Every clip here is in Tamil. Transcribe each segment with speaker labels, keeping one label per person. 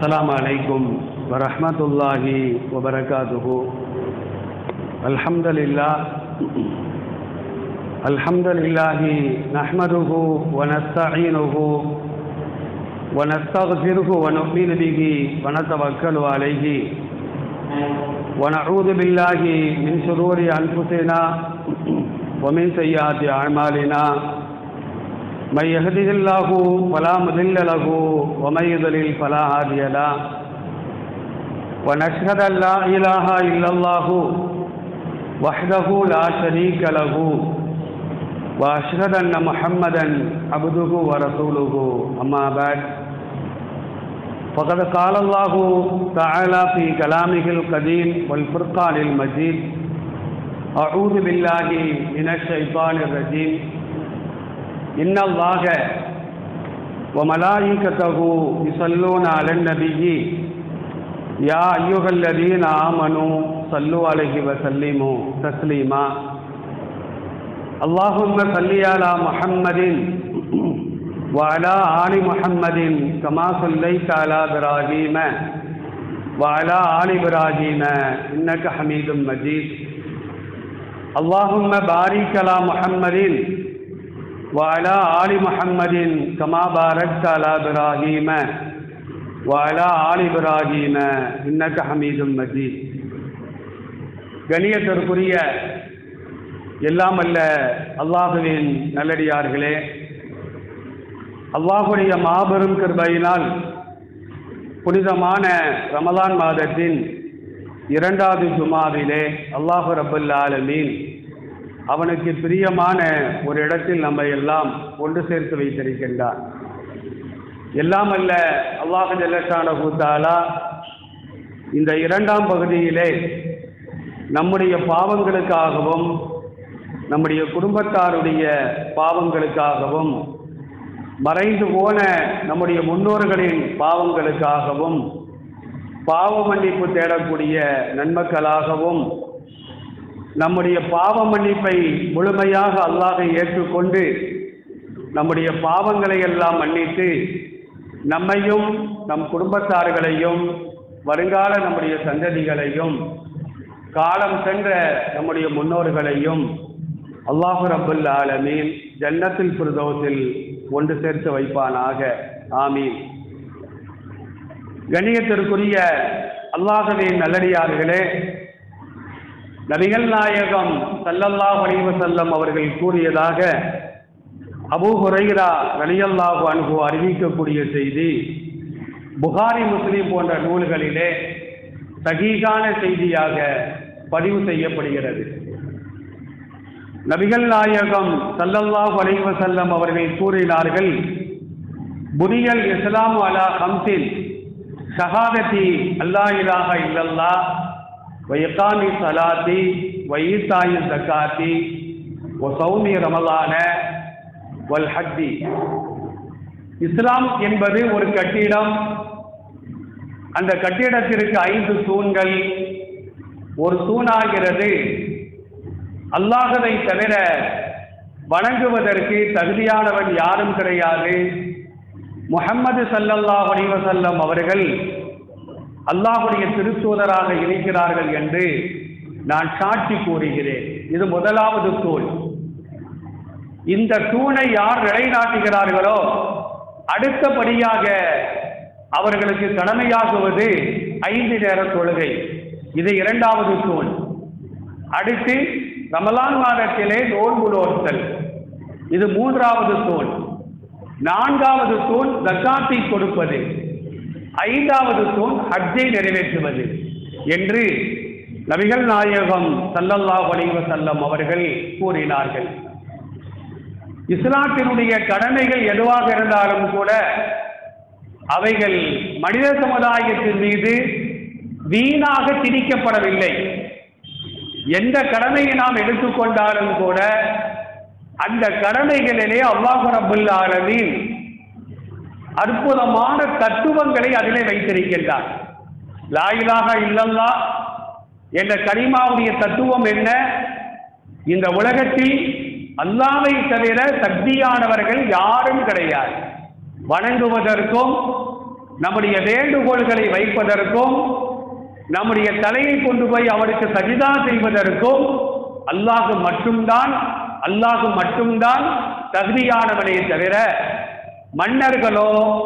Speaker 1: अस्सलामु अलैकुम वरहमतुल्लाहि वबरकातुहु। अल्हम्दुलिल्लाहि नहमदुहु व नस्तईनुहु व नस्तगफिरुहु व नु'मिनु बिहि व नतवक्कलु अलैहि व नऊज़ु बिल्लाहि मिन शुरूरि अनफुसिना व मिन सय्यिआति अअमालिना। मन यहदिहिल्लाहु फला मुदिल्ल लहु व मन युद्लिल फला हादिय लहु व नशहदु अन ला इलाहा इल्लल्लाहु वहदहु ला शरीक लहु व अशहदु अन्न मुहम्मदन अब्दुहु व रसूलुहु। अम्मा बाद फ़क़द क़ाल अल्लाहु तआला फ़ी कलामिहिल क़दीम वल फ़ुरक़ानिल मजीद। अऊज़ु बिल्लाहि मिनश शैतानिर रजीम। इन्नल्लाह व मलाइकतहु युसल्लूना अलन नबिय्यि या अय्युहल्लज़ीना आमनू सल्लु अलैहि व सल्लिमू तस्लीमा। अल्लाहुम्मा सल्लि अला मुहम्मदिन व अला आलि मुहम्मदिन कमा सल्लैता अला इब्राहीम व अला आलि इब्राहीम इन्नका हमीदुम मजीद। अल्लाहुम्मा बारिक अला मुहम्मदिन व अला आलि मुहम्मदिन कमा बारकता अला इब्राहीम व अला आलि इब्राहीम इन्नका हमीदुम मजीद। கணியத்திற்குரிய எல்லாம் அல்ல அல்லாஹுவின் நல்லடியார்களே, அல்லாஹுடைய மாபெரும் கிருபையினால் புனிதமான ரமலான் மாதத்தின் இரண்டாவது ஜுமாவிலே அல்லாஹு ரப்பல் ஆலமீன் அவனுக்கு பிரியமான ஒரு இடத்தில் நம்மை எல்லாம் ஒன்று சேர்த்து வைத்திருக்கின்றான். எல்லாம் அல்ல அல்லாஹு ஜல்லஷானஹு தஆலா இந்த இரண்டாம் பகுதியிலே நம்முடைய பாவங்களுக்காகவும் நம்முடைய குடும்பத்தாருடைய பாவங்களுக்காகவும் மறைந்து போன நம்முடைய முன்னோர்களின் பாவங்களுக்காகவும் பாவ மன்னிப்பு தேடக்கூடிய நன்மக்களாகவும் நம்முடைய பாவ மன்னிப்பை முழுமையாக அல்லாஹ் ஏற்றுக்கொண்டு நம்முடைய பாவங்களை எல்லாம் மன்னித்து நம்மையும் நம் குடும்பத்தார்களையும் வருங்கால நம்முடைய சந்ததிகளையும் காலம் சென்ற நம்முடைய முன்னோர்களையும் அல்லாஹு ரப்பல் ஆலமீன் ஜன்னத்துல் ஃபிர்தௌஸில் ஒன்று சேர்த்து வைப்பானாக. ஆமீன். கண்ணியத்திற்குரிய அல்லாஹ்வின் நல்லடியார்களே, நபிகள் நாயகம் ஸல்லல்லாஹு அலைஹி வஸல்லம் அவர்கள் கூறியதாக அபூ ஹுரைரா ரலியல்லாஹு அன்ஹு அறிவிக்கக்கூடிய செய்தி புகாரி முஸ்லிம் போன்ற நூல்களிலே சஹீஹான செய்தியாக பதிவு செய்யப்படுகிறது. நபிகள் நாயகம் ஸல்லல்லாஹு அலைஹி வஸல்லம் அவர்கள் கூறினார்கள், புனியல் இஸ்லாமு அலா ஹம்ஸின் ஷஹாதத்தி அல்லா இலாஹா இல்லல்லாஹ் வ இகாமி ஸலாத்தி வ ஈதாஇ ஸகாத்தி வ ஸௌமி ரமலான வல் ஹஜ்ஜி. இஸ்லாம் என்பது ஒரு கட்டிடம். அந்த கட்டிடத்திற்கு 5 தூண்கள். ஒரு தூணாகிறது அல்லாஹ்வை தவிர வணங்குவதற்கு தகுதியானவன் யாரும் கிடையாது, முஹம்மது ஸல்லல்லாஹு அலைஹி வஸல்லம் அவர்கள் அல்லாஹ்வுடைய திருத்தூதராக இருக்கிறார்கள் என்று நான் சாட்சி கூறுகிறேன். இது முதலாவது தூண். இந்த தூணை யார் நிலைநாட்டுகிறார்களோ அடுத்தபடியாக அவர்களுக்கு கடமையாகுவது 5 நேர தொழுகை. இது இரண்டாவது தூண். அடுத்து ரமலான் மாதத்திலே நோன்பு நோற்றல். இது மூன்றாவது தூண். நான்காவது தூண் ஜக்காத்தை கொடுப்பது. 5வது தூண் ஹஜ்ஜை நிறைவேற்றுவது என்று நபிகள் நாயகம் ஸல்லல்லாஹு அலைஹி வஸல்லம் அவர்கள் கூறினார்கள். இஸ்லாத்தினுடைய கடமைகள் எதுவாக இருந்தாலும் கூட அவைகள் மனித சமுதாயத்தின் மீது வீணாக திணிக்கப்படவில்லை. எந்த கடமையை நாம் எடுத்துக்கொண்டாலும் கூட அந்த கடமைகளிலே அல்லாஹ் ரப்பல் ஆலமீன் அற்புதமான தத்துவங்களை அதிலே வைத்திருக்கின்றார். லா இலாஹா இல்லல்லாஹ் என்ற கலிமாவுடைய தத்துவம் என்ன? இந்த உலகத்தில் அல்லாஹ்வை தவிர சக்தியானவர்கள் யாரும் கிடையாது. வணங்குவதற்கும் நம்முடைய வேண்டுகோள்களை வைப்பதற்கும் நம்முடைய தலையை கொண்டு போய் அவருக்கு சஜிதா செய்வதற்கும் அல்லாஹ் மட்டும்தான் தகுதியானவனே தவிர மன்னர்களோ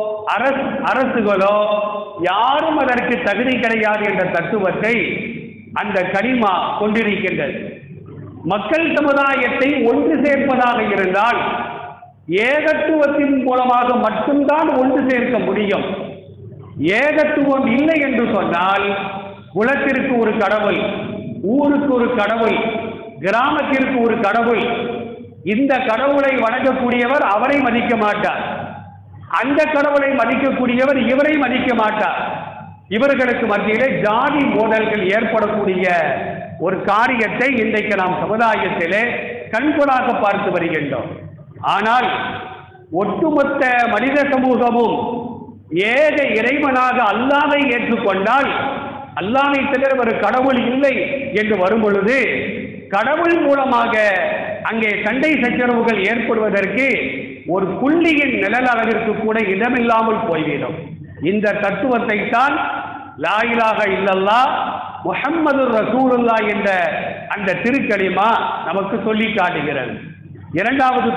Speaker 1: அரசுகளோ யாரும் அதற்கு தகுதி கிடையாது என்ற தத்துவத்தை அந்த கலிமா கொண்டிருக்கின்றது. மக்கள் சமுதாயத்தை ஒன்று சேர்ப்பதாக இருந்தால் ஏகத்துவத்தின் மூலமாக மட்டும்தான் ஒன்று சேர்க்க முடியும். ஏகத்துவம் இல்லை என்று சொன்னால் குலத்திற்கு ஒரு கடவுள், ஊருக்கு ஒரு கடவுள், கிராமத்திற்கு ஒரு கடவுள், இந்த கடவுளை வணங்கக்கூடியவர் அவரை மதிக்க மாட்டார், அந்த கடவுளை மதிக்கக்கூடியவர் இவரை மதிக்க மாட்டார். இவர்களுக்கு மத்தியிலே ஜாதி மோதல்கள் ஏற்படக்கூடிய ஒரு காரியத்தை இன்றைக்கு நாம் சமுதாயத்திலே கண்கூடாக பார்த்து வருகின்றோம். ஆனால் ஒட்டுமொத்த மனித சமூகமும் ஏக இறைவனாக அல்லாஹ்வை ஏற்றுக்கொண்டால், அல்லாஹ்வை தவிர ஒரு கடவுள் இல்லை என்று வரும் பொழுது கடவுள் மூலமாக அங்கே சண்டை சச்சரவுகள் ஏற்படுவதற்கு ஒரு புள்ளியின் நிழல் அளவிற்கு கூட இடமில்லாமல் போய்விடும். இந்த தத்துவத்தை தான் லா இலாஹ இல்லல்லாஹ் முஹம்மது ரசூலுல்லாஹ் என்ற அந்த திருக்கலிமா நமக்கு சொல்லி காட்டுகிறது. இரண்டாவது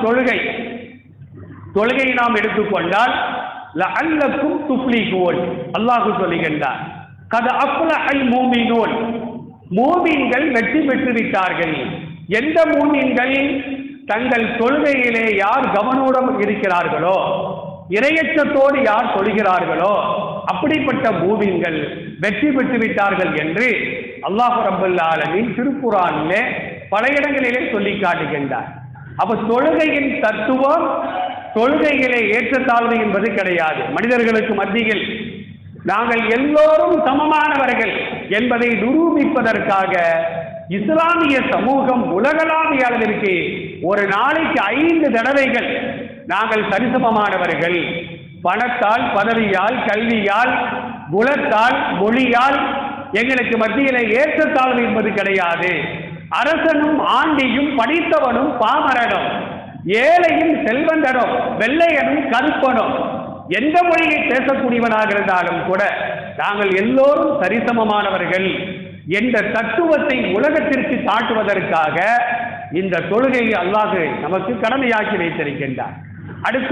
Speaker 1: தொழுகை நாம் எடுத்துக்கொண்டால் லஅல்லக்கும் துஃப்லிஹூன் அல்லாஹ் சொல்லுகின்றார், கத் அஃப்லஹல் மூமினூன், மூமின்கள் வெற்றி பெற்று விட்டார்கள். எந்த மூமின்கள்? தங்கள் தொழுகையிலே யார் கவனோடு இருக்கிறார்களோ, இறையச்சத்தோடு யார் தொழுகிறார்களோ அப்படிப்பட்ட மூமின்கள் வெற்றி பெற்று விட்டார்கள் என்று அல்லாஹ் ரப்பல் ஆலமீன் திருக்குர்ஆனிலே பல இடங்களிலே சொல்லி காட்டுகின்றார். அப்ப தொழுகையின் தத்துவம், தொழுகையிலே ஏற்றத்தாழ்வு என்பது கிடையாது. மனிதர்களுக்கு மத்தியில் நாங்கள் எல்லோரும் சமமானவர்கள் என்பதை நிரூபிப்பதற்காக இஸ்லாமிய சமூகம் உலகளாவிய அளவிற்கு ஒரு நாளைக்கு 5 தடவைகள் நாங்கள் சரிசமமானவர்கள், பணத்தால், பதவியால், கல்வியால், குலத்தால், மொழியால் எங்களுக்கு மத்தியிலே ஏற்றத்தாழ்வு என்பது கிடையாது. அரசனும் ஆண்டியும் படித்தவனும் பாமரனும், ஏழையும் செல்வந்தனும், வெள்ளையனும் கருப்பனும், எந்த மொழியை பேசக்கூடியவனாக இருந்தாலும் கூட நாங்கள் எல்லோரும் சரிசமமானவர்கள் என்ற தத்துவத்தை உலகத்திற்கு காட்டுவதற்காக இந்த தொழுகையை அல்லாஹ் நமக்கு கடமையாக்கி வைத்திருக்கின்றார். அடுத்து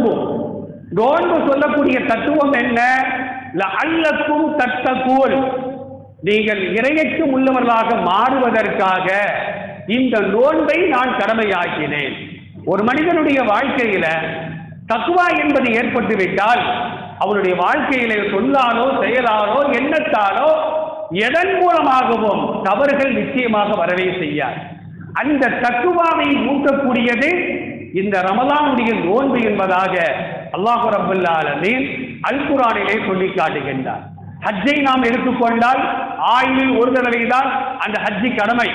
Speaker 1: நோன்பு சொல்லக்கூடிய தத்துவம் என்ன? லஅல்லக்கும் தத்தகூன், நீங்கள் இறையச்சம் உள்ளவர்களாக மாறுவதற்காக இந்த நோன்பை நான் கடமையாக்கினேன். ஒரு மனிதனுடைய வாழ்க்கையில தக்வா என்பது ஏற்பட்டு விட்டால் அவனுடைய வாழ்க்கையிலே சொல்லாலோ செயலாலோ எண்ணத்தாலோ எதன் மூலமாகவும் தவறுகள் நிச்சயமாக வரவே செய்யாது. அந்த தக்வாவை ஊட்டக்கூடியது இந்த ரமலானுடைய நோன்பு என்பதாக அல்லாஹ் ரப்பல் ஆலமீன் அல் குர்ஆனிலே சொல்லி காட்டுகின்றார். ஹஜ்ஜை நாம் எடுத்துக்கொண்டால் ஆயுளில் ஒரு தடவைதான் அந்த ஹஜ்ஜி கடமை.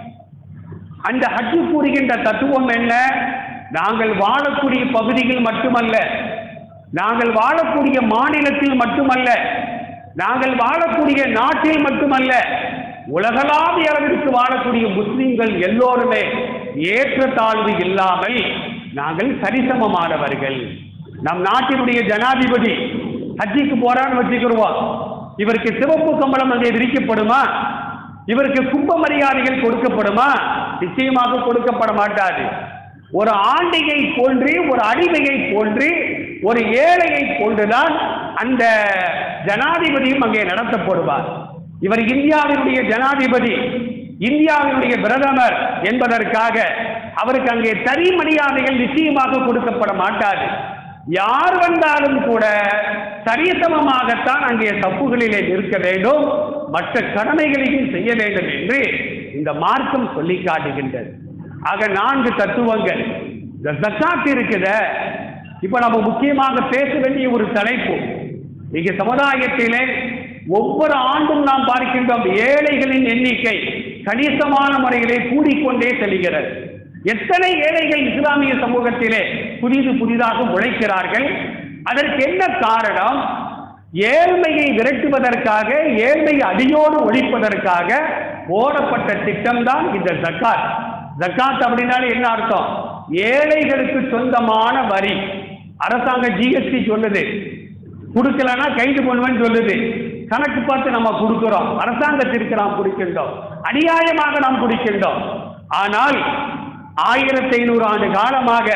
Speaker 1: அந்த ஹஜ்ஜு கூறுகின்ற தத்துவம் என்ன? நாங்கள் வாழக்கூடிய பகுதியில் மட்டுமல்ல, நாங்கள் வாழக்கூடிய மாநிலத்தில் மட்டுமல்ல, நாங்கள் வாழக்கூடிய நாட்டில் மட்டுமல்ல, உலகளாவிய அளவிற்கு வாழக்கூடிய முஸ்லிம்கள் எல்லோருமே ஏற்றத்தாழ்வு இல்லாமல் நாங்கள் சரிசமமானவர்கள். நம் நாட்டினுடைய ஜனாதிபதி ஹஜ்ஜிக்கு போறான்னு வச்சுக்கிறோம், இவருக்கு சிவப்பு கம்பளம் அங்கே விரிக்கப்படுமா? இவருக்கு கும்ப மரியாதைகள் கொடுக்கப்படுமா? நிச்சயமாக கொடுக்கப்பட மாட்டாது. ஒரு ஆண்டிகை போன்று, ஒரு அடிமையை போன்று, ஒரு ஏழையை போன்றுதான் அந்த ஜனாதிபதியும் அங்கே நடத்தப்படுவார். இவர் இந்தியாவினுடைய ஜனாதிபதி, இந்தியாவினுடைய பிரதமர் என்பதற்காக அவருக்கு அங்கே தனி மரியாதைகள் நிச்சயமாக கொடுக்கப்பட மாட்டாது. யார் வந்தாலும் கூட சரிசமமாகத்தான் அங்கே தப்புகளிலே நிற்க வேண்டும், மற்ற கடமைகளையும் செய்ய வேண்டும் என்று இந்த மார்க்கம் சொல்லி காட்டுகின்றது. ஆக 4 தத்துவங்கள். இந்த ஜக்காத் இருக்குத, இப்ப நம்ம முக்கியமாக பேச வேண்டிய ஒரு தலைப்பு. இங்க சமுதாயத்திலே ஒவ்வொரு ஆண்டும் நாம் பார்க்கின்றோம் ஏழைகளின் எண்ணிக்கை கணிசமான முறையிலே கூடிக்கொண்டே செல்கிறது. எத்தனை ஏழைகள் இஸ்லாமிய சமூகத்திலே புதிதாக உழைக்கிறார்கள். அதற்கு என்ன காரணம்? ஏழ்மையை விரட்டுவதற்காக, ஏழ்மையை அடியோடு ஒழிப்பதற்காக போடப்பட்ட திட்டம்தான் இந்த ஜக்காத். ஜக்காத் அப்படின்னாலே என்ன அர்த்தம்? ஏழைகளுக்கு சொந்தமான வரி. அரசாங்க ஜிஎஸ்டி சொல்லுது, கொடுக்கலன்னா கைது பண்ணுவேன்னு சொல்லுது. கணக்கு பார்த்து நம்ம கொடுக்கிறோம், அரசாங்கத்திற்கு நாம் கொடுக்கின்றோம், அநியாயமாக நாம் கொடுக்கின்றோம். ஆனால் 1500 ஆண்டு காலமாக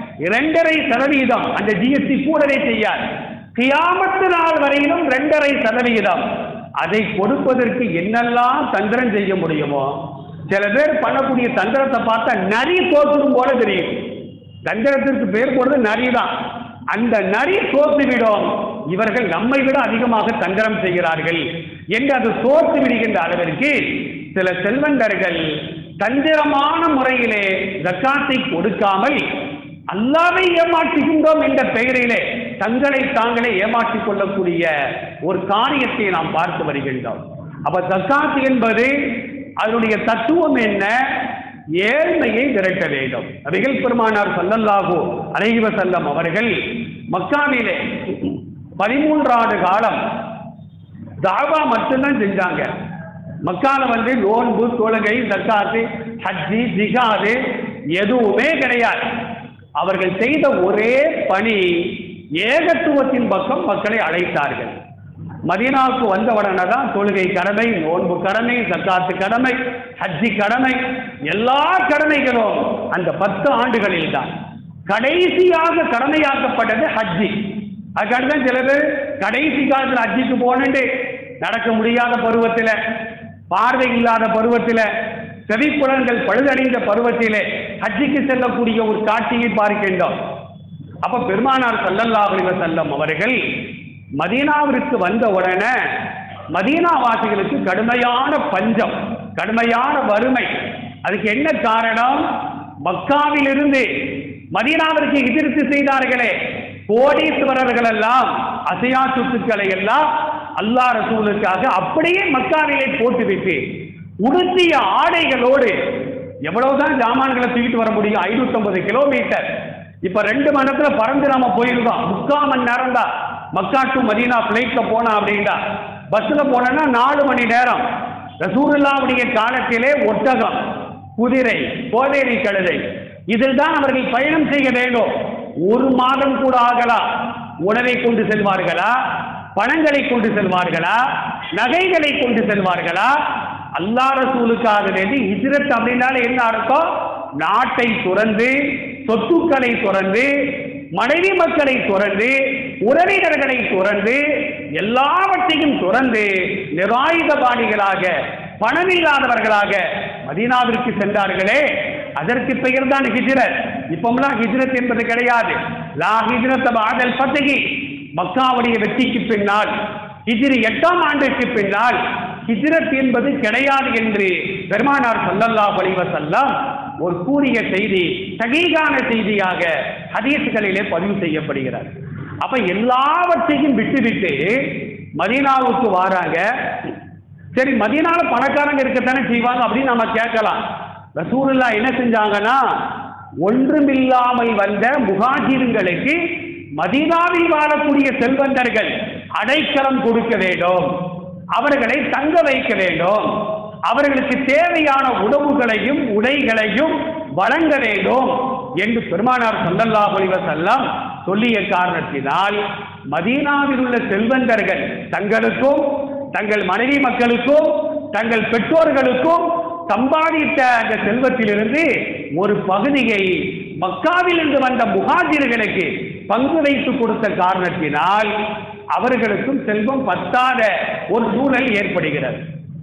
Speaker 1: 2.5% அந்த ஜிஎஸ்டி கூடவே செய்யாது. கியாமத்து நாள் வரையிலும் 2.5%. அதை கொடுப்பதற்கு என்னெல்லாம் தந்திரம் செய்ய முடியுமோ, சில பேர் பண்ணக்கூடிய தந்திரத்தை பார்த்தா நரி தோற்றுடும் போல தெரியும். தந்திரத்திற்கு பேர் போடுறது நரி தான். அந்த நரி தோற்றுவிடும், இவர்கள் நம்மை விட அதிகமாக தந்திரம் செய்கிறார்கள் என்று அது தோற்று விடுகின்ற அளவிற்கு சில செல்வந்தர்கள் தந்திரமான முறையிலே ஜக்காத்தை கொடுக்காமல் அல்லாஹ்வை ஏமாற்றுகின்றோம் என்ற பெயரிலே தங்களை தாங்களே ஏமாற்றிக் கொள்ளக்கூடிய ஒரு காரியத்தை நாம் பார்த்து வருகின்றோம். அப்ப ஜக்காத் என்பது அதனுடைய தத்துவம் என்ன? ஏழ்மையை விரட்ட வேண்டும். நபிகள் பெருமானார் ஸல்லல்லாஹு அலைஹி வஸல்லம் அவர்கள் மக்காவிலே 13 ஆண்டு காலம் தாவா மட்டும்தான் செஞ்சாங்க. மக்கால நோன்பு, தொழுகை, ஜக்காத்து, ஹஜ்ஜி, ஜிகாது எதுவுமே கிடையாது. அவர்கள் செய்த ஒரே பணி ஏகத்துவத்தின் பக்கம் மக்களை அழைத்தார்கள். மதீனாவுக்கு வந்தவுடனே தான் தொழுகை கடமை, நோன்பு கடமை, ஜக்காத்து கடமை, ஹஜ்ஜி கடமை, எல்லா கடமைகளும் அந்த 10 ஆண்டுகளில் தான். கடைசியாக கடமையாக்கப்பட்டது ஹஜ்ஜி. அதுக்காக சில பேர் கடைசி காலத்தில் ஹஜ்ஜிக்கு போனேன்ட்டு நடக்க முடியாத பருவத்தில், பார்வை இல்லாத பருவத்தில், செவிப்புலன்கள் பழுதடைந்த பருவத்திலே ஹஜ்ஜிக்கு செல்லக்கூடிய ஒரு காட்சியை பார்க்கின்றோம். அப்ப பெருமானார் ஸல்லல்லாஹு அலைஹி வஸல்லம் அவர்கள் மதீனாவிற்கு வந்த உடனே மதீனாவாசிகளுக்கு கடுமையான பஞ்சம், கடுமையான வறுமை. அதுக்கு என்ன காரணம்? மக்காவிலிருந்து மதீனாவிற்கு எதிர்த்து செய்தார்களே கோடீஸ்வரர்கள் எல்லாம் அசையா சொத்துக்களை எல்லாம் அல்லாஹ் ரசூலுக்காக அப்படியே மக்காவிலே போட்டுவிட்டு உடுத்திய ஆடைகளோடு எவ்வளவுதான் ஜாமான்களை தூக்கிட்டு வர முடியும்? 550 கிலோமீட்டர். இப்ப 2 மணி நேரத்துல பறந்து நாம போயிருந்தோம். 3/4 மணி நேரம் தான் மக்கா டு மதீனா பிளைட்ல போனா. அப்படின்னா பஸ்ல போனா 4 மணி நேரம். ரசூலுல்லாஹ்வுடைய காலத்திலே ஒட்டகம், குதிரை, கோவேரி கழுதை, இதில் தான் அவர்கள் பயணம் செய்ய வேண்டும். 1 மாதம் கூட ஆகலாம். உணவை கொண்டு செல்வார்களா? பணங்களை கொண்டு செல்வார்களா? நகைகளை கொண்டு செல்வார்களா? அல்லாஹ் ரசூலுக்காக வேண்டி ஹிஜ்ரத் அப்படின்னால என்ன அர்த்தம்? நாட்டை துறந்து, சொத்துக்களை துறந்து, மனைவி மக்களை துறந்து, உறவினர்களை துறந்து, எல்லாவற்றையும் துறந்து நிராயுதபாணிகளாக, பணமில்லாதவர்களாக மதீனாவிற்கு சென்றார்களே, அதற்கு பெயர் தான் ஹிஜ்ரத். இப்போலாம் ஹிஜ்ரத் என்பது கிடையாது. லா ஹிஜ்ரத் பஅதல் ஃபத்ஹி, மக்காவுடைய வெற்றிக்கு பின்னால், ஹிஜ்ரி 8ஆம் ஆண்டுக்கு பின்னால் ஹிஜ்ரத் என்பது கிடையாது என்று பெருமானார் ஸல்லல்லாஹு அலைஹி வஸல்லம் ஒரு கூறிய செய்தி சஹீஹான செய்தியாக ஹதீஸ்களிலே பதிவு செய்யப்படுகிறது. அப்ப எல்லாவற்றையும் விட்டுவிட்டு மதீனாவுக்கு வராங்க. சரி, மதீனால பணக்காரங்க இருக்கத்தானே செய்வாங்க அப்படின்னு நம்ம கேட்கலாம். ரசூலுல்லாஹ் என்ன செஞ்சாங்கன்னா, ஒன்றுமில்லாமல் வந்த முஹாஜிர்களுக்கு மதீனாவில் வாழக்கூடிய செல்வந்தர்கள் அடைக்கலம் கொடுக்க வேண்டும், அவர்களை தங்க வைக்க வேண்டும், அவர்களுக்கு தேவையான உணவுகளையும் உடைகளையும் வழங்க வேண்டும் என்று பெருமானார் ஸல்லல்லாஹு அலைஹி வஸல்லம் சொல்லிய காரணத்தினால் மதீனாவில் உள்ள செல்வந்தர்கள் தங்களுக்கும், தங்கள் மனைவி மக்களுக்கும், தங்கள் பெற்றோர்களுக்கும் சம்பாதித்த அந்த செல்வத்திலிருந்து ஒரு பகுதியை மக்காவிலிருந்து வந்த முஹாஜிர்களுக்கு பங்கு வைத்து கொடுத்த காரணத்தினால் அவர்களுக்கும் செல்வம் பத்தாத ஒரு சூழல் ஏற்படுகிறது.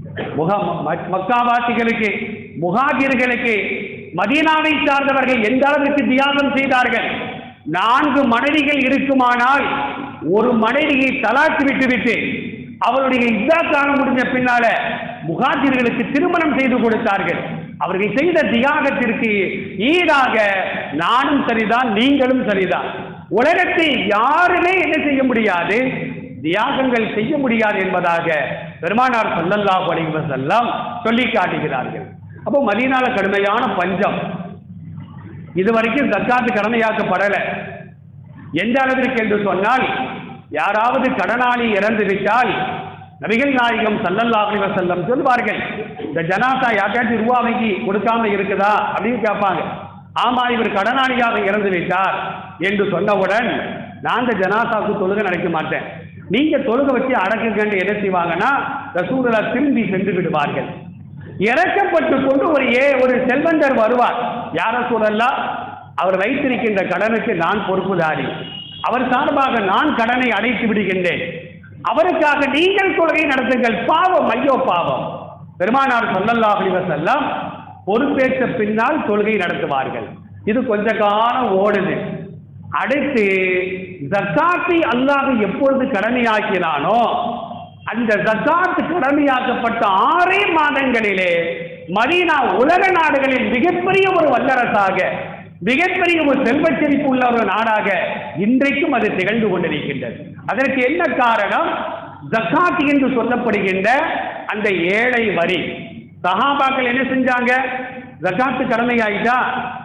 Speaker 1: மக்காவாசிகளுக்கு, முஹாஜிர்களுக்கு மதீனாவை சார்ந்தவர்கள் எந்த அளவிற்கு தியாகம் செய்தார்கள்? 4 மனைவிகள் இருக்குமானால் ஒரு மனைவியை தலாக்கு விட்டுவிட்டு அவருடைய இத்தா காலம் முடிஞ்ச பின்னால முஹாஜிர்களுக்கு திருமணம் செய்து கொடுத்தார்கள். அவர்கள் செய்த தியாகத்திற்கு ஈடாக நானும் சரிதான், நீங்களும் சரிதான். உலகத்தை யாருமே என்ன செய்ய முடியாது, தியாகங்கள் செய்ய முடியாது என்பதாக பெருமானார் ஸல்லல்லாஹு அலைஹி வஸல்லம் சொல்லி காட்டுகிறார்கள். அப்போ மதீனால கடுமையான பஞ்சம். இதுவரைக்கும் ஜக்காத்து கடமையாக்கப்படலை. எந்த அளவிற்கு என்று சொன்னால், யாராவது கடனாளி இறந்து விட்டால் நபிகள் நாயகம் ஸல்லல்லாஹு அலைஹி வஸல்லம் சொல்வார்கள், இந்த ஜனாசா யார்ட்டாச்சும் ரூபா வாங்கி கொடுக்காம இருக்குதா அப்படின்னு கேட்பாங்க. ஆமா, இவர் கடனாளியாக இறந்து விட்டார் என்று சொன்னவுடன் நான் இந்த ஜனாசாவுக்கு தொழுகை நடக்க மாட்டேன், நீங்க தொழுக வச்சு அடக்குங்கன்னு என்ன செய்வாங்கன்னா ரசூலுல்லாஹ் திரும்பி சென்று விடுவார்கள். இறக்கப்பட்டு கொண்டு ஒரு செல்வந்தர் வருவார். யார ரசூலல்லாஹ், அவர் வைத்திருக்கின்ற கடனுக்கு நான் பொறுப்புதாரி, அவர் சார்பாக நான் கடனை அடைத்து விடுகின்றேன், அவருக்காக நீங்கள் தொழுகை நடத்துங்கள், பாவம் ஐயோ பாவம். பெருமானார் ஸல்லல்லாஹு அலைஹி வஸல்லம் பொறுப்பேற்ற பின்னால் தொழுகை நடத்துவார்கள். இது கொஞ்ச காலம் ஓடுது. அடுத்து ஜக்காத்தை அல்லாஹ் எப்பொழுது கடமையாக்கினானோ அந்த ஜக்காத் கடமையாக்கப்பட்ட 6 மாதங்களிலே மதீனா உலக நாடுகளில் மிகப்பெரிய ஒரு வல்லரசாக, மிகப்பெரிய ஒரு செல்வச் செழிப்பு உள்ள ஒரு நாடாக இன்றைக்கும் அது திகழ்ந்து கொண்டிருக்கின்றது. அதற்கு என்ன காரணம்? ஜக்காத் என்று சொல்லப்படுகின்ற அந்த ஏழை வரி. சஹாபாக்கள் என்ன செஞ்சாங்க? ஜக்காத்து கடமையாயிட்டா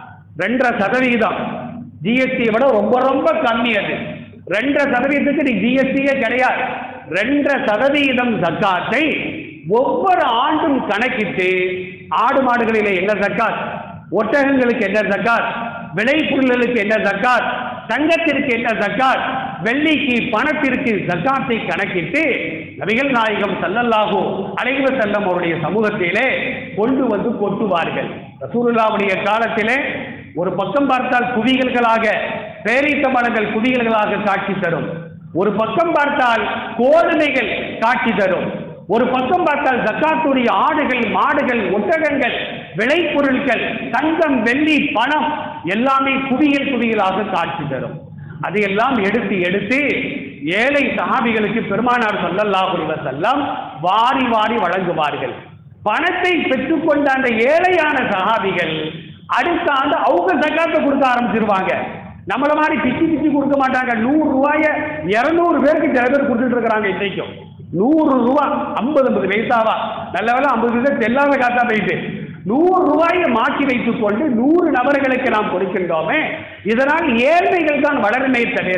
Speaker 1: 2.5%, ஜிஎஸ்டியை விட ரொம்ப ரொம்ப கம்மி. அது 2% ஜிஎஸ்டியே கிடையாது. 2% ஜக்காத்தை ஒவ்வொரு ஆண்டும் கணக்கிட்டு ஆடு மாடுகளிலே என்ன ஜக்காத், ஒட்டகங்களுக்கு என்ன ஜக்காத், விளைபொருள்களுக்கு என்ன ஜக்காத், தங்கத்திற்கு என்ன ஜக்காத், வெள்ளிக்கு பணத்திற்கு ஜக்காத்தை கணக்கிட்டு நபிகள் நாயகம் ஸல்லல்லாஹு அலைஹி வஸல்லம் அவருடைய சமூகத்திலே கொண்டு வந்து கொட்டுவார்கள். ரசூலுல்லாஹ்வுடைய காலத்திலே ஒரு பக்கம் பார்த்தால் குவியல்களாக பேரீத்த மரங்கள் குவியல்களாக காட்சி தரும், ஒரு பக்கம் பார்த்தால் கோதுமைகள் காட்சி தரும், ஒரு பக்கம் பார்த்தால் ஜக்காத்துடைய ஆடுகள் மாடுகள் ஒட்டகங்கள் விளைபொருட்கள் தங்கம் வெள்ளி பணம் எல்லாமே குவியல் குவியலாக காட்சி தரும். அதையெல்லாம் எடுத்து எடுத்து ஏழை சஹாபிகளுக்கு பெருமானார் ஸல்லல்லாஹு அலைஹி வஸல்லம் வாரி வாரி வழங்குவார்கள். பணத்தை பெற்றுக்கொண்ட அந்த ஏழையான சஹாபிகள் அடுத்த ஆண்டு அவங்க ஜக்காத்தை கொடுக்க ஆரம்பிச்சிருவாங்க. நம்மள மாதிரி பிச்சு பிச்சு கொடுக்க மாட்டாங்க. 100 ரூபாய 200 பேருக்கு சில பேர் கொடுத்துட்டு இருக்கிறாங்க. இன்றைக்கும் 100 ரூபா 50 பைசாவா, நல்ல வேலை 50 பைசா தெல்லாத காத்தா போயிட்டு 100 ரூபாயை மாற்றி வைத்துக் கொண்டு 100 நபர்களுக்கு நாம் கொடுக்கின்றோமே, இதனால் ஏழ்மைகள் தான் வளருமே தவிர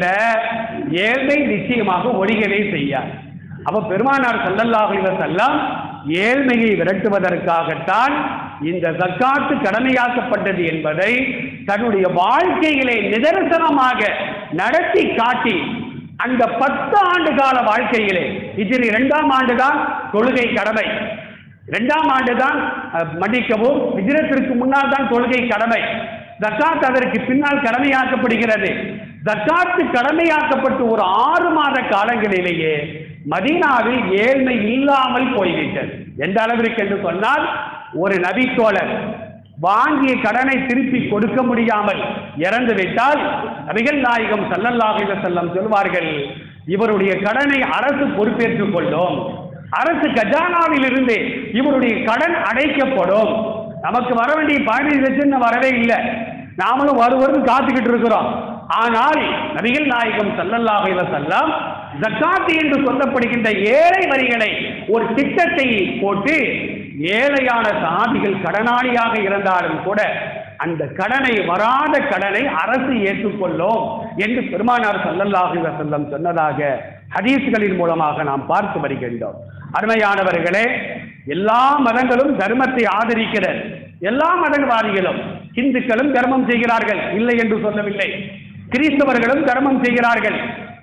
Speaker 1: ஏழ்மை நிச்சயமாக ஒழிகவே செய்யாது. அப்ப பெருமானார் ஸல்லல்லாஹு அலைஹி வஸல்லம் ஏழ்மையை விரட்டுவதற்காகத்தான் இந்த ஜக்காத்து கடமையாக்கப்பட்டது என்பதை தன்னுடைய வாழ்க்கையிலே நிதர்சனமாக நடத்தி காட்டி அந்த 10 ஆண்டு கால வாழ்க்கையிலே ஹிஜ்ரி 2ஆம் ஆண்டுதான் தொழுகை கடமை, 2ஆம் ஆண்டுதான் மன்னிக்கவும் ஹிஜ்ரத்திற்கு முன்னால் தான் தொழுகை கடமை, ஜக்காத் அதற்கு பின்னால் கடமையாக்கப்படுகிறது. ஜக்காத்து கடமையாக்கப்பட்டு ஒரு 6 மாத காலங்களிலேயே மதீனாவில் ஏழ்மை இல்லாமல் போய்விட்டது. எந்த அளவிற்கு என்று சொன்னால், ஒரு நபி தோழர் வாங்கிய கடனை திருப்பி கொடுக்க முடியாமல் இறந்து விட்டால் நபிகள் நாயகம் ஸல்லல்லாஹு அலைஹி வஸல்லம் சொல்வார்கள், இவருடைய கடனை அரசு பொறுப்பேற்றுக் கொள்ளும், அரசு கஜானாவில் இருந்து இவருடைய கடன் அடைக்கப்படும். நமக்கு வர வேண்டிய 15 லட்சம் வரவே இல்லை, நாமளும் வருவரும் காத்துக்கிட்டு இருக்கிறோம். ஆனால் நபிகள் நாயகம் ஸல்லல்லாஹு அலைஹி வஸல்லம் ஜக்காத் என்று சொல்லப்படுகின்ற ஏழை வரிகளை ஒரு திட்டத்தை போட்டு ஏழையான சஹாபிகள் கடனாளியாக இருந்தாலும் கூட அந்த கடனை வராத கடனை அரசு ஏற்றுக்கொள்ளும் என்று பெருமானார் ஸல்லல்லாஹு அலைஹி வஸல்லம் சொன்னதாக ஹதீஸ்களின் மூலமாக நாம் பார்த்து வருகின்றோம். அருமையானவர்களே, எல்லா மதங்களும் தர்மத்தை ஆதரிக்கிறது. எல்லா மதவாதிகளும், இந்துக்களும் தர்மம் செய்கிறார்கள், இல்லை என்று சொல்லவில்லை. கிறிஸ்தவர்களும் தர்மம் செய்கிறார்கள்,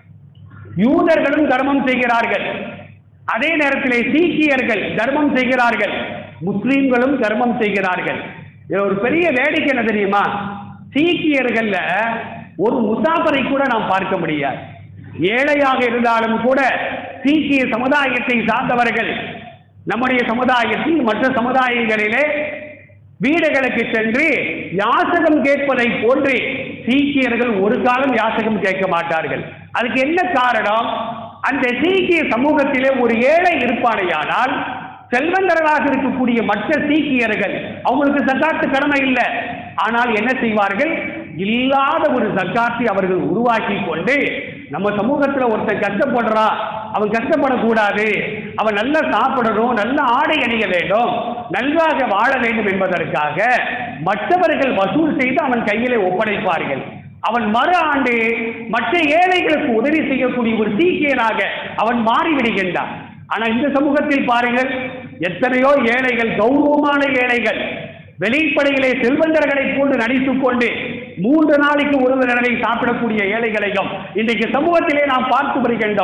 Speaker 1: யூதர்களும் தர்மம் செய்கிறார்கள், அதே நேரத்திலே சீக்கியர்கள் தர்மம் செய்கிறார்கள், முஸ்லீம்களும் தர்மம் செய்கிறார்கள். இதுல ஒரு பெரிய வேடிக்கை என்ன தெரியுமா? சீக்கியர்கள்ல ஒரு முசாஃபரை கூட நாம் பார்க்க முடியாது. ஏழையாக இருந்தாலும் கூட சீக்கிய சமுதாயத்தை சார்ந்தவர்கள் நம்முடைய சமுதாயத்தில் மற்ற சமுதாயங்களிலே வீடுகளுக்கு சென்று யாசகம் கேட்பதை போன்று சீக்கியர்கள் ஒரு காலம் யாசகம் கேட்க மாட்டார்கள். அதுக்கு என்ன காரணம்? அந்த சீக்கிய சமூகத்திலே ஒரு ஏழை இருப்பானையானால் செல்வந்தர்களாக இருக்கக்கூடிய மற்ற சீக்கியர்கள் அவங்களுக்கு ஜக்காத்து கடமை இல்லை. ஆனால் என்ன செய்வார்கள்? இல்லாத ஒரு ஜக்காத்தை அவர்கள் உருவாக்கி கொண்டு நம்ம சமூகத்தில் ஒருத்தன் கஷ்டப்படுறான், அவன் கஷ்டப்படக்கூடாது, அவன் நல்லா சாப்பிடணும், நல்ல ஆடை அணிய வேண்டும், நன்றாக வாழ வேண்டும் என்பதற்காக மற்றவர்கள் வசூல் செய்து அவன் கையிலே ஒப்படைப்பார்கள். அவன் மறு ஆண்டு மற்ற ஏழைகளுக்கு உதவி செய்யக்கூடிய ஒரு சீக்கியனாக அவன் மாறிவிடுகின்றான். ஆனா இந்த சமூகத்தில் பாருங்கள், எத்தனையோ ஏழைகள், கௌரவமான ஏழைகள், வெளிப்படையிலே செல்வந்தர்களை போன்று நடித்துக் கொண்டு 3 நாளைக்கு ஒரு தடவை சாப்பிடக்கூடிய ஏழைகளையும் இன்றைக்கு சமூகத்திலே நாம் பார்த்து வருகின்றோம்.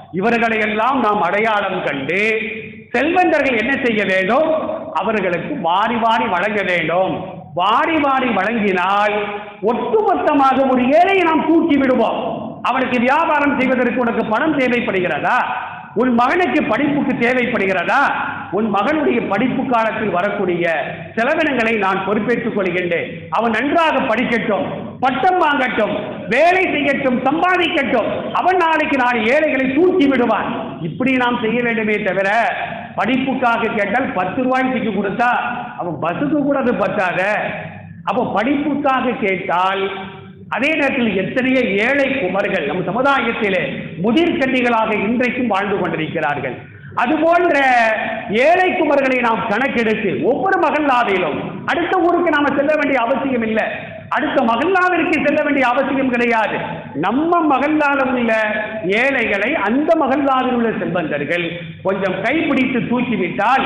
Speaker 1: இவர்களை எல்லாம் நாம் அடையாளம் கண்டு செல்வந்தர்கள் என்ன செய்ய வேண்டும்? அவர்களுக்கு வாரி வாரி வழங்க வேண்டும். வாரி வாரி வழங்கினால் ஒட்டுமொத்தமாக ஒரு ஏழையை நாம் தூக்கி விடுவோம். அவனுக்கு வியாபாரம் செய்வதற்கு உனக்கு பணம் தேவைப்படுகிறதா? உன் மகனுக்கு படிப்புக்கு தேவைப்படுகிறதா? உன் மகனுடைய படிப்பு காலத்தில் வரக்கூடிய செலவினங்களை நான் பொறுப்பேற்றுக் கொள்கின்றேன். அவன் நன்றாக படிக்கட்டும், பட்டம் வாங்கட்டும், வேலை செய்யட்டும், சம்பாதிக்கட்டும். அவன் நாளைக்கு நான் ஏழைகளை தூக்கி விடுவான். இப்படி நாம் செய்ய வேண்டுமே தவிர படிப்புக்காக கேட்டால் 10 ரூபாய்க்கு கொடுத்தா அவன் பஸ்ஸுக்கு கூட அது பத்தாத. அப்போ படிப்புக்காக கேட்டால் அதே நேரத்தில் எத்தனையோ ஏழை குமர்கள் நம் சமுதாயத்திலே முதிர்கண்ணிகளாக இன்றைக்கும் வாழ்ந்து கொண்டிருக்கிறார்கள். அதுபோன்ற ஏழை குமர்களை நாம் கணக்கெடுத்து ஒவ்வொரு மகல்லாவிலும் அடுத்த ஊருக்கு நாம செல்ல வேண்டிய அவசியம் இல்லை, அடுத்த மகல்லாவிற்கு செல்ல வேண்டிய அவசியம் கிடையாது. நம்ம மகல்லாவில் உள்ள ஏழைகளை அந்த மகல்லாவில் உள்ள செல்வந்தர்கள் கொஞ்சம் கைப்பிடித்து தூக்கிவிட்டால்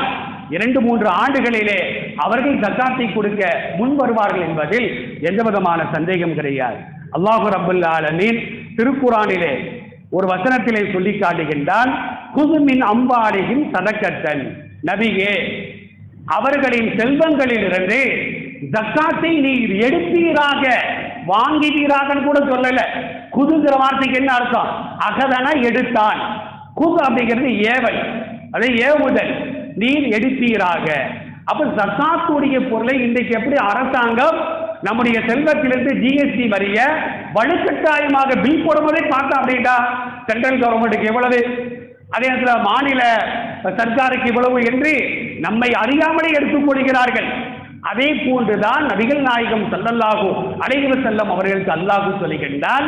Speaker 1: 2-3 ஆண்டுகளிலே அவர்கள் ஜக்காத்தை கொடுக்க முன் வருவார்கள் என்பதில் எந்த விதமான சந்தேகம் கிடையாது. அல்லாஹ் ரப்பல் ஆலமீன் திருக்குர்ஆனிலே ஒரு வசனத்திலே சொல்லி காட்டுகின்றான், குது மின் அம்வாலிஹிம் சதக்கத்தன். நபியே, அவர்களின் செல்வங்களிலிருந்து ஜக்காத்தை நீர் எடுப்பீராக, வாங்குவீராக கூட சொல்லல. குதுங்கிற வார்த்தைக்கு என்ன அர்த்தம்? அகதன எடுத்தான். குது அப்படிங்கிறது ஏவல், அதை ஏவுதல். நீர் எடுப்பீராக. அப்ப ஜக்காத்துடைய பொருளை இன்றைக்கு எப்படி அரசாங்கம் நம்முடைய செல்வத்திலிருந்து ஜிஎஸ்டி வரிய வலுக்கட்டாயமாக பில் போடும்போதே பார்த்தா அப்படின்னா சென்ட்ரல் கவர்மெண்ட்டுக்கு எவ்வளவு, அதே நேரத்தில் மாநில சர்க்காருக்கு இவ்வளவு என்று நம்மை அறியாமலே எடுத்துக்கொள்கிறார்கள். அதே போன்றுதான் நபிகள் நாயகம் ஸல்லல்லாஹு அலைஹி வஸல்லம் அவர்களுக்கு அல்லாஹ் சொல்லுகின்றான்,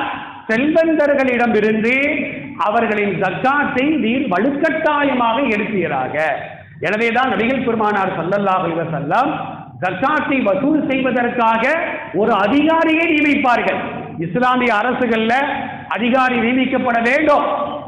Speaker 1: செல்வந்தர்களிடமிருந்து அவர்களின் ஜக்காத்தை நீர் வலுக்கட்டாயமாக எடுப்பீராக. எனவேதான் நபிகள் பெருமானார் ஸல்லல்லாஹு அலைஹி வஸல்லம் ஜக்காத்தை வசூல் செய்வதற்காக ஒரு அதிகாரியை நியமிப்பார்கள். இஸ்லாமிய அரசுகள்ல அதிகாரி நியமிக்கப்பட வேண்டும்.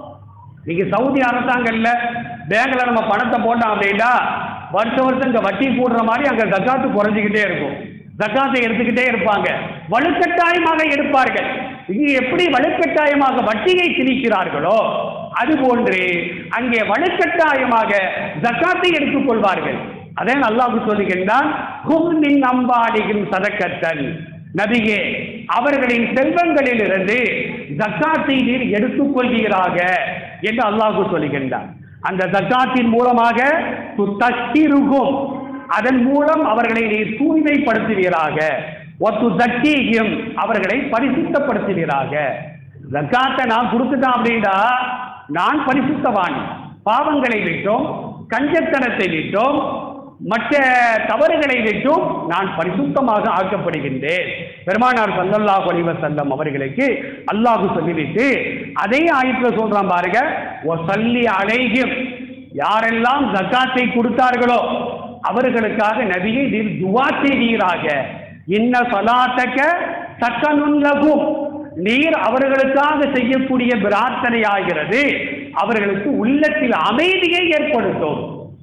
Speaker 1: நீங்க சவுதி அரசாங்கம்ல பேங்க்ல நம்ம பணத்தை போட்டோம் அப்படின்னா வருஷம் இங்க வட்டி போடுற மாதிரி அங்க ஜக்காத்து குறைஞ்சிக்கிட்டே இருக்கும். ஜக்காத்தை எடுத்துக்கிட்டே இருப்பாங்க, வலுக்கட்டாயமாக எடுப்பார்கள். இங்கே எப்படி வலுக்கட்டாயமாக வட்டியை திணிக்கிறார்களோ அதுபோன்று அங்கே வலுக்கட்டாயமாக ஜக்காத்தை எடுத்துக் கொள்வார்கள். அதே அல்லாஹ் சொல்லுகின்றான், குல் மின் அம்வாலிஹிம் சதக்கத்தன். நபியே, அவர்களின் செல்வங்களில் இருந்து ஜக்காத்தை நீர் எடுத்துக் கொள்வீராக என்று அல்லாஹ் சொல்லுகின்றான். அந்த ஜக்காத்தின் மூலமாக துத்தஹிருகும், அதன் மூலம் அவர்களை நீர் தூய்மைப்படுத்துவீராக. ஒத்து தக்கீயும், அவர்களை பரிசுத்தப்படுத்துவீராக. ஜக்காத்தை நான் கொடுத்துட்டான் அப்படின்னா நான் பரிசுத்தவான், பாவங்களை விட்டோம், கஞ்சத்தனத்தை விட்டோம், மற்ற தவறுகளை விட்டும் நான் பரிசுத்தமாக ஆக்கப்படுகின்றேன். பெருமானார் ஸல்லல்லாஹு அலைஹி வஸல்லம் அவர்களுக்கு அல்லாஹ் சொல்லிவிட்டு அதே ஆயத்தில் சொல்றான் பாருங்க, வஸல்லி அலைஹிம், யாரெல்லாம் ஜக்காத்தை கொடுத்தார்களோ அவர்களுக்காக நபியை நீர் துஆ செய்வீராக. இன்ன ஸலாத்தக சக்கனுன் லஹும், நீர் அவர்களுக்காக செய்யக்கூடிய பிரார்த்தனை ஆகிறது அவர்களுக்கு உள்ளத்தில் அமைதியை ஏற்படுத்தும்.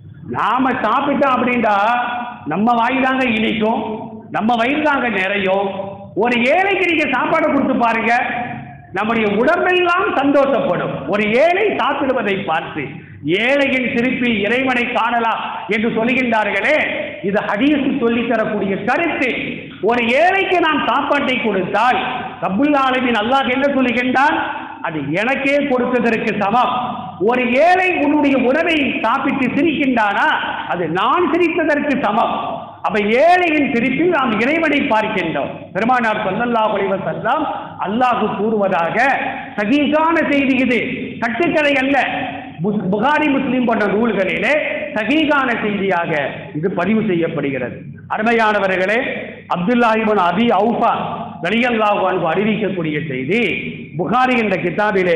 Speaker 1: நாம சாப்பிட்டோம் அப்படின்னா நம்ம வாய்தாங்க இனிக்கும், நம்ம வயிறு தாங்க நிறையும். ஒரு ஏழைக்கு நீங்க சாப்பாடு கொடுத்து பாருங்க, நம்முடைய உடம்பெல்லாம் சந்தோஷப்படும். ஒரு ஏழை சாப்பிடுவதை பார்த்து ஏழையின் சிரிப்பி இறைவனை காணலாம் என்று சொல்லுகின்றார்களே, இது ஹதீஸ் சொல்லி தரக்கூடிய கருத்து. ஒரு ஏழைக்கு நாம் சாப்பாட்டை கொடுத்தால் ரப்புல் ஆலமீன் அல்லாஹ் என்ன சொல்லுகின்றான், அது எனக்கே கொடுத்ததற்கு சமம். ஒரு ஏழை உன்னுடைய உணவை சாப்பிட்டு சிரிக்கின்றானா அது நான் சிரித்ததற்கு சமம். அப்ப ஏழையின் சிரிப்பில் நாம் இறைவனை பார்க்கின்றோம். பெருமானார் ஸல்லல்லாஹு அலைஹி வஸல்லம் அல்லாஹ் கூறுவதாக சஹீஹான செய்தி, இது கட்டுக்கதை அல்ல. புகாரி முஸ்லிம் போன்ற நூல்களிலே சஹீஹான செய்தியாக இது பதிவு செய்யப்படுகிறது. அருமையானவர்களே, அப்துல்லாஹ் இப்னு அபி அவுஃபா ரலியல்லாஹு அன்ஹு அறிவிக்கக்கூடிய செய்தி புகாரி என்ற கிதாபிலே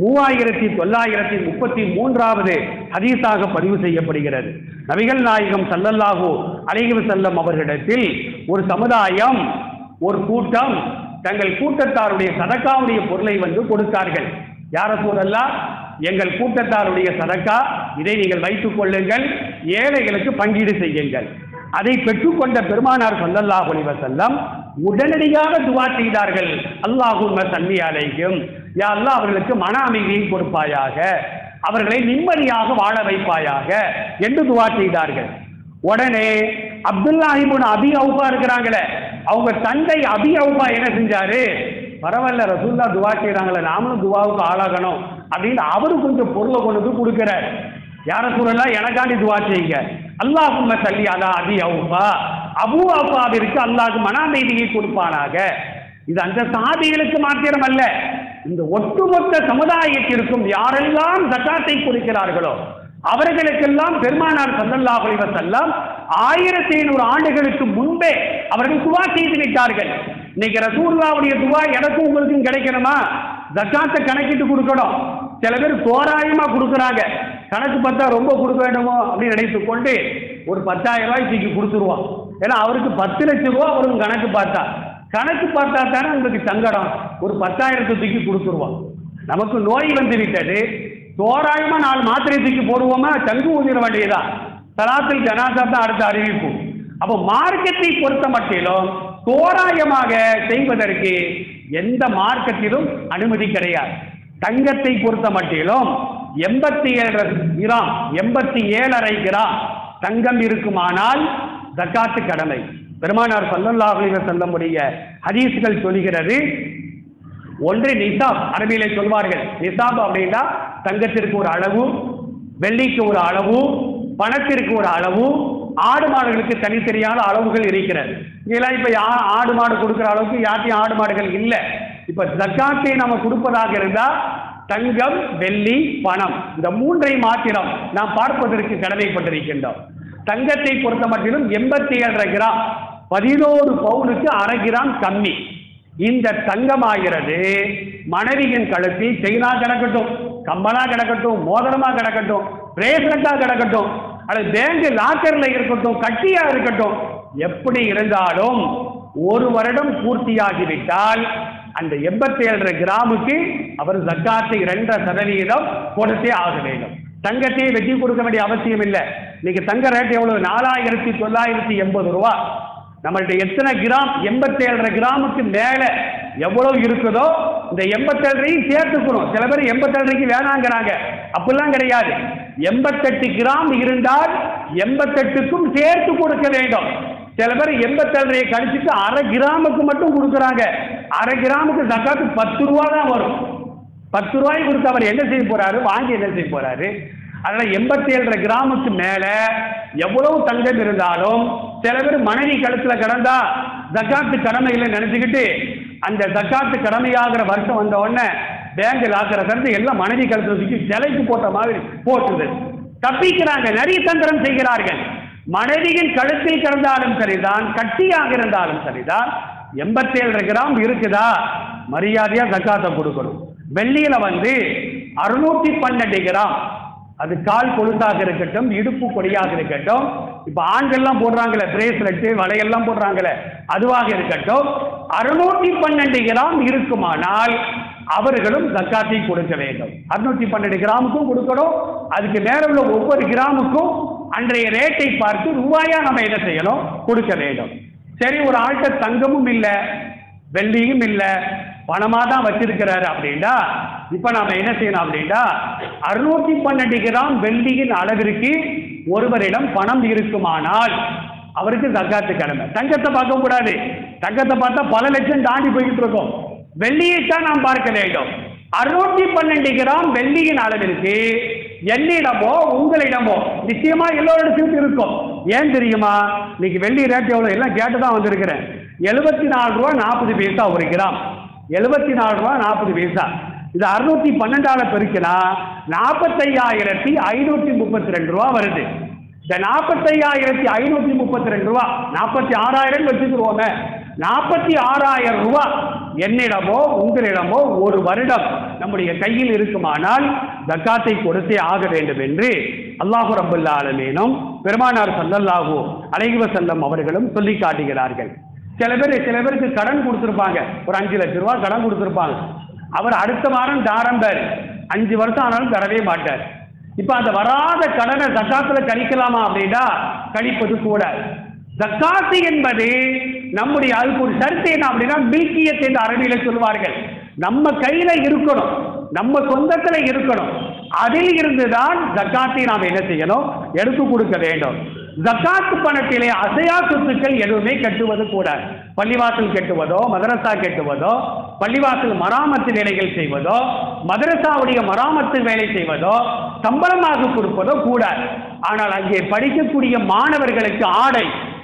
Speaker 1: 3933வது ஹதீஸாக பதிவு செய்யப்படுகிறது. நபிகள் நாயகம் ஸல்லல்லாஹு அலைஹி வஸல்லம் அவர்களிடத்தில் ஒரு சமுதாயம், ஒரு கூட்டம் தங்கள் கூட்டத்தாருடைய சதக்காவுடைய பொருளை வந்து கொடுத்தார்கள். யார ரசூலல்லாஹ், எங்கள் கூட்டத்தாருடைய சதக்கா, இதை நீங்கள் வைத்துக் கொள்ளுங்கள், ஏழைகளுக்கு பங்கீடு செய்யுங்கள். அதை பெற்றுக்கொண்ட பெருமானார் ஸல்லல்லாஹு அலைஹி வஸல்லம் உடனடியாக துஆ செய்தார்கள், அல்லாஹும்ம ஸல்லி அலைஹிம், யா அல்லாஹ் அவர்களுக்கு மன அமைதியை கொடுப்பாயாக, அவர்களை நிம்மதியாக வாழ வைப்பாயாக என்று துவா செய்தார்கள். உடனே அப்துல்லாஹ் இப்னு அபி அவுஃபா இருக்கிறாங்களே, அவங்க தந்தை அபி அவுஃபா என்ன செஞ்சாரு, பரவாயில்ல ரசூலுல்லாஹ் துவா செய்யறாங்களே, நாமளும் துவாவுக்கு ஆளாகணும் அப்படின்னு அவரு கொஞ்சம் பொருளை கொண்டு வந்து கொடுக்கிறார். யார சூழல்லாம் எனக்காண்டி துவா செய்யுங்க, அல்லாஹும்ம ஸல்லி அலா அபி அவுஃபா, அபூ அவுஃபாவிற்கு அல்லாஹ் மன அமைதியை கொடுப்பானாக. இது அந்த சஹாபிகளுக்கு மாத்திரம் அல்ல, இந்த ஒட்டுமொத்த சமுதாயத்திற்கும் யாரெல்லாம் ஜகாத்தை கொடுக்கிறார்களோ அவர்களுக்கெல்லாம் பெருமானார் ஸல்லல்லாஹு அலைஹி வஸல்லம் 1500 ஆண்டுகளுக்கு முன்பே அவர்கள் துவா செய்து விட்டார்கள். இன்னைக்கு ரசூலுல்லாஹ்வுடைய துவா எனக்கும் உங்களுக்கும் கிடைக்கணுமா? ஜகாத்தை கணக்கிட்டு கொடுக்கணும். சில பேர் தோராயமா கொடுக்குறாங்க, கணக்கு பார்த்தா ரொம்ப கொடுக்க வேண்டுமோ அப்படின்னு நினைத்து கொண்டு ஒரு 10,000 ரூபாய் தூக்கி கொடுத்துருவோம். ஏன்னா அவருக்கு 10 லட்சம் ரூபா அவருக்கு கணக்கு பார்த்தா தானே உங்களுக்கு சங்கடம். ஒரு 10,000 தூக்கி கொடுத்துருவோம். நமக்கு நோய் வந்து விட்டது, தோராயமா 4 மாத்திரை தூக்கி போடுவோமா, சங்கு ஊதிட வேண்டியதா. சலாத்துல் ஜனாஸா தான் அடுத்த அறிவிப்பு. அப்போ மார்க்கத்தை பொறுத்த மட்டிலும் தோராயமாக செய்வதற்கு எந்த மார்க்கத்திலும் அனுமதி கிடையாது. தங்கத்தை பொறுத்த மட்டிலும் 87.5 கிராம் தங்கம் இருக்குமானால் ஜகாத்து கடமை. பெருமானார் ஸல்லல்லாஹு அலைஹி வஸல்லம் உடைய ஹதீஸ்கள் சொல்கிறது, ஒன்று நிசாப், அரபியிலே சொல்வார்கள். நிசாப் அப்படின்னா தங்கத்திற்கு ஒரு அளவு, வெள்ளிக்கு ஒரு அளவு, பணத்திற்கு ஒரு அளவு, ஆடு மாடுகளுக்கு தனித்தனியான அளவுகள் இருக்கிறது. இதெல்லாம் இப்ப ஆடு மாடு கொடுக்கிற அளவுக்கு யார்ட்டையும் ஆடு மாடுகள் இல்லை. இப்ப ஜகாத்தை நம்ம கொடுப்பதாக இருந்தா தங்கம், வெள்ளி, பணம் இந்த 3ஐ மாத்திரம் நாம் பார்ப்பதற்கு கடமைப்பட்டிருக்கின்றோம். தங்கத்தை பொறுத்த மட்டிலும் 87.5 கிராம், 11 பவுனுக்கு 1/2 கிராம் கம்மி. இந்த தங்கமாகிறது மனைவியின் கழுத்தில் செயினா கிடக்கட்டும், கம்பளா கிடக்கட்டும், மோதிரமா கிடக்கட்டும், பிரேஸ்லெட்டா கிடக்கட்டும், அல்லது பேங்க் லாக்கர்ல இருக்கட்டும், கட்டியா இருக்கட்டும், எப்படி இருந்தாலும் 1 வருடம் பூர்த்தியாகிவிட்டால் அந்த 87.5 கிராமுக்கு அவர் ஜக்காத்தை 2% கொடுத்தே ஆக வேண்டும். தங்கத்தையே வெட்டி கொடுக்க வேண்டிய அவசியம் இல்லை. இன்னைக்கு தங்க ரேட் எவ்வளவு? 4,980 ரூபா. நம்மள்ட்ட எத்தனை கிராம்? 87.5 கிராமுக்கு மேல எவ்வளவு இருக்குதோ இந்த 87.5 சேர்த்துக்கணும். சில பேர் 87.5 வேணாங்கிறாங்க, அப்படிலாம் கிடையாது. 88 கிராம் இருந்தால் 88க்கும் சேர்த்து கொடுக்க வேண்டும். சில பேர் 87.5 கழிச்சுட்டு 1/2 கிராமுக்கு மட்டும் கொடுக்குறாங்க. 1/2 கிராமுக்கு ஜகாத்து 10 ரூபா தான் வரும். 10 ரூபாய் கொடுத்து அவர் என்ன செய்ய போறாரு? வாங்கி என்ன செய்ய போறாரு? அதனால 87.5 கிராமுக்கு மேல எவ்வளவு தங்கம் இருந்தாலும் சில பேர் மனைவி கழுத்துல கிடந்தா ஜகாத்து கடமை இல்லை நினைச்சுக்கிட்டு அந்த ஜகாத்து கடமையாகிற வருஷம் வந்த உடனே பேங்க் லாக்கிற கருத்து எல்லாம் மனைவி கழுத்துல தூக்கி சிலைக்கு போட்ட மாதிரி போட்டுது. தப்பிக்கிறாங்க, நிறைய தந்திரம் செய்கிறார்கள். மனைவியின் கழுத்தில் கிடந்தாலும் சரிதான், கட்டியாக இருந்தாலும் சரிதான், 87.5 கிராம் இருக்குதா மரியாதையா ஜகாத்தை கொடுக்கணும். வெள்ளியில 612 கிராம், அது கால் கொலுசாக இருக்கட்டும், இடுப்பு கொடியாக இருக்கட்டும், இப்ப ஆண்கள்லாம் போடுறாங்களே பிரேஸ்லெட், வளையெல்லாம் போடுறாங்களே அதுவாக இருக்கட்டும், 612 கிராம் இருக்குமானால் அவர்களும் ஜக்காத்தை கொடுக்க வேண்டும். 612 கிராமுக்கும் கொடுக்கணும். அதுக்கு மேல உள்ள ஒவ்வொரு கிராமுக்கும் அன்றைய ரேட்டை பார்த்து ரூபாயா நம்ம என்ன செய்யணும்? கொடுக்க வேண்டும். சரி, ஒரு ஆள்கிட்ட தங்கமும் இல்லை, வெள்ளியும் இல்லை, பணமா தான் வச்சிருக்கிறாரு அப்படின்னா இப்ப நாம என்ன செய்யணும் அப்படின்னா 612 கிராம் வெள்ளியின் அளவிற்கு ஒருவரிடம் பணம் இருக்குமானால் அவருக்கு ஜக்காத்து கடமை. தங்கத்தை பார்க்க கூடாது. தங்கத்தை பார்த்தா பல லட்சம் தாண்டி போய்கிட்டு இருக்கோம். வெள்ளியைத்தான் நாம் பார்க்க வேண்டும். 612 கிராம் வெள்ளியின் அளவிற்கு என்னிடமோ உங்களிடமோ நிச்சயமா எல்லோரிடத்திலும் இருக்கும். ஏன் தெரியுமா? இன்னைக்கு வெள்ளி ரேட் எவ்வளவு எல்லாம் கேட்டுதான் வந்திருக்கிறேன். 74 ரூபா 40 பைசா ஒரு கிராம். 74 ரூபா 40 பைசா. இது 612 பெருக்கினா 45,532 ரூபா வருது. இந்த 45,532 ரூபா 46,000 வச்சுக்கிறோமே, 46,000 ரூபா என்னிடமோ உங்களிடமோ ஒரு வருடம் நம்முடைய கையில் இருக்குமானால் ஜக்காத்தை கொடுத்தே ஆக வேண்டும் என்று அல்லாஹு ரப்பல் ஆலமீனும் பெருமானார் ஸல்லல்லாஹு அலைஹி வஸல்லம் அவர்களும் சொல்லி காட்டுகிறார்கள். சில பேருக்கு கடன் கொடுத்துருப்பாங்க, ஒரு 5 லட்சம் ரூபாய் கடன் கொடுத்துருப்பாங்க. அவர் அடுத்த வாரம் தாரம்பார், 5 வருஷம் ஆனாலும் தரவே மாட்டார். இப்ப அந்த வராத கடனை ஜக்காத்துல கழிக்கலாமா அப்படின்னா கழிப்பது கூடாது. ஜக்காத்து என்பது நம்முடைய அதுக்கு ஒரு ஷர்த்து என்ன அப்படின்னா மில்கியத் என்று அரபியில சொல்வார்கள். நம்ம கையில இருக்கணும், நம்ம சொந்தத்துல இருக்கணும். அதில் இருந்துதான் ஜக்காத்தை நாம் என்ன செய்யணும், எடுத்து கொடுக்க வேண்டும். ஜக்காத்து பணத்திலே அசையா சொத்துக்கள் எதுவுமே கட்டுவது கூடாது. பள்ளிவாசல் கட்டுவதோ, மதரசா கட்டுவதோ, பள்ளிவாசல் மராமத்து வேலைகள் செய்வதோ, மதரசாவுடைய மராமத்து வேலை செய்வதோ, சம்பளமாக கொடுப்பதோ கூடாது. ஆனால் அங்கே படிக்கக்கூடிய மாணவர்களுக்கு ஆடை,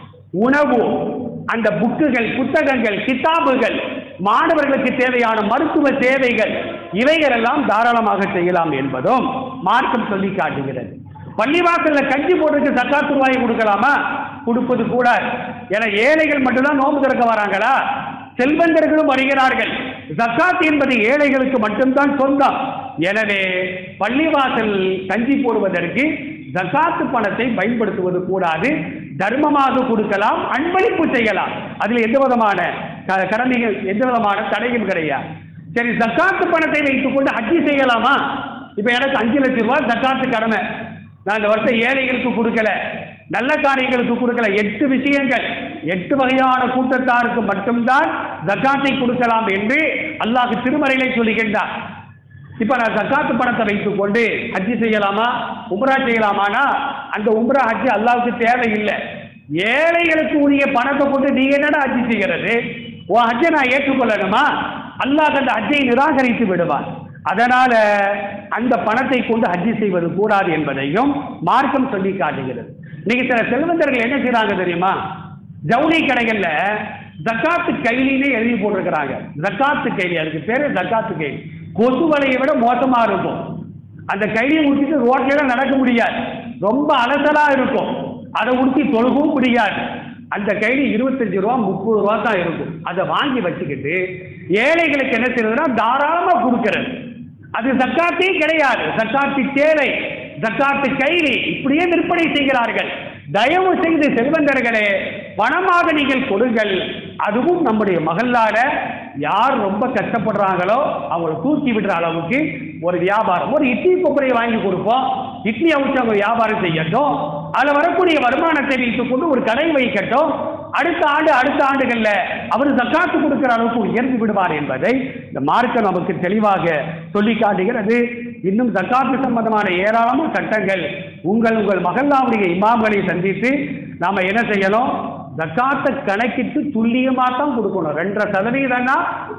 Speaker 1: உணவு, அந்த புக்குகள், புத்தகங்கள், கிதாபுகள், மாணவர்களுக்கு தேவையான மருத்துவ சேவைகள், இவைகளெல்லாம் தாராளமாக செய்யலாம் என்பதும் மார்க்கம் சொல்லி காட்டுகிறது. பள்ளிவாசல்ல கஞ்சி போட்டுக்கு ஜக்காத் ரூபாய் கொடுக்கலாமா? கொடுப்பது கூட. என ஏழைகள் மட்டும்தான் நோன்பு திறக்க வராங்களா? செல்வந்தர்களும் வருகிறார்கள். ஜக்காத் என்பது ஏழைகளுக்கு மட்டும்தான் சொந்தம். எனவே பள்ளிவாசல் கஞ்சி போடுவதற்கு ஜக்காத்து பணத்தை பயன்படுத்துவது கூடாது. தர்மமாக கொடுக்கலாம், அன்பளிப்பு செய்யலாம். அதில் எந்த விதமான கடமைகள், எந்த விதமான தடையும் கிடையாது. சரி, ஜக்காத்து பணத்தை வைத்துக் கொண்டு ஹஜ்ஜி செய்யலாமா? இப்ப எனக்கு 5 லட்சம் ரூபாய் ஜக்காத்து கடமை, நான் இந்த வருஷம் ஏழைகளுக்கு கொடுக்கல, நல்ல காரியங்களுக்கு கொடுக்கல. 8 விஷயங்கள், 8 வகையான கூட்டத்தாருக்கு மட்டும்தான் ஜக்காத்தை கொடுக்கலாம் என்று அல்லாஹ் திருமறையிலே சொல்லுகின்றார். இப்ப நான் ஜக்காத்து பணத்தை வைத்துக் கொண்டு ஹஜ்ஜி செய்யலாமா, உம்ரா செய்யலாமானா அந்த உம்ரா ஹஜ்ஜி அல்லாஹ்வுக்கு தேவையில்லை. ஏழைகளுக்கு உரிய பணத்தை கொண்டு நீ என்னடா ஹஜ்ஜி செய்கிறது? உன் ஹஜ்ஜை நான் ஏற்றுக்கொள்ளணுமா? அல்லாஹ் அந்த ஹஜ்ஜை நிராகரித்து விடுவான். அதனால அந்த பணத்தை கொண்டு ஹஜ்ஜி செய்வது கூடாது என்பதையும் மார்க்கம் சொல்லி காட்டுகிறது. இன்னைக்கு சில செல்வந்தர்கள் என்ன செய்யறாங்க தெரியுமா? ஜவுளி கடைகள்ல ஜக்காத்து கைலினே எழுதி போட்டிருக்கிறாங்க. ஜக்காத்து கைலி, அதுக்கு பேரு ஜக்காத்து கைலி. கொசு வலையை விட மோசமா இருக்கும். அந்த கைலியை உடுத்திட்டு ரோட்ல நடக்க முடியாது, ரொம்ப அலசலா இருக்கும். அதை உடுத்தி தொழுகவும் முடியாது. அந்த கைலி 25 ரூபா 30 ரூபா தான் இருக்கும். அதை வாங்கி வச்சுக்கிட்டு ஏழைகளுக்கு என்ன செய்யறதுன்னா தாராளமா கொடுக்கிறது. அது ஜக்காத்தே கிடையாது. ஜக்காத்து தேவை, ஜக்காத்து கைலி, இப்படியே விற்பனை செய்கிறார்கள். தயவு செய்து செல்வந்தர்களே, பணமாக நீங்கள் கொடுங்கள். அதுவும் நம்முடைய மகளால யார் ரொம்ப கஷ்டப்படுறாங்களோ அவங்களை தூக்கி விடுற அளவுக்கு ஒரு வியாபாரம். ஒரு இட்லி கொப்பரையை வாங்கி கொடுப்போம், இட்லி அவிச்சு அவங்க வியாபாரம் செய்யட்டும். அதில் வரக்கூடிய வருமானத்தை வைத்துக் கொண்டு ஒரு கடை வைக்கட்டும். அடுத்த ஆண்டுகள்ல அவர் ஜக்காத்து கொடுக்கிற அளவுக்கு உயர்ந்து விடுவார் என்பதை இந்த மார்க்கம் நமக்கு தெளிவாக சொல்லி காட்டுகிறது. இன்னும் ஜக்காத்து சம்பந்தமான ஏராளமான சட்டங்கள் உங்கள் மகல்லாவுடைய இமாம்களை சந்தித்து நாம என்ன செய்யணும்? ஜக்காத்தை கணக்கிட்டு துல்லியமாக தான் கொடுக்கணும். 2.5%,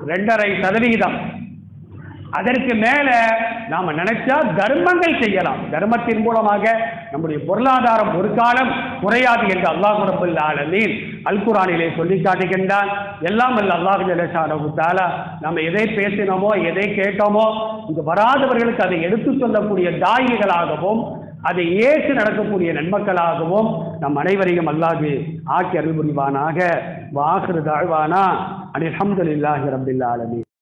Speaker 1: 2.5%. அதற்கு மேல நாம நினைச்சா தர்மங்கள் செய்யலாம். தர்மத்தின் மூலமாக நம்முடைய பொருளாதாரம் ஒரு காலம் குறையாது என்று அல்லாஹ் ரப்பல் ஆலமீன் அல் குர்ஆனிலே சொல்லி காட்டுகின்றான். எல்லாம் வல்ல அல்லாஹ் ஜல்லஷானஹு தஆலா நம்ம எதை பேசினோமோ, எதை கேட்டோமோ, இது வராதவர்களுக்கு அதை எடுத்து சொல்லக்கூடிய தாயிகளாகவும், அதை ஏற்று நடக்கக்கூடிய நன்மக்களாகவும் நம் அனைவரையும் அல்லாஹ் ஆக்கி அருள் புரிவானாக. வாஹிரு தஅவானா அனில் ஹம்துலில்லாஹி ரப்பில் ஆலமீன்.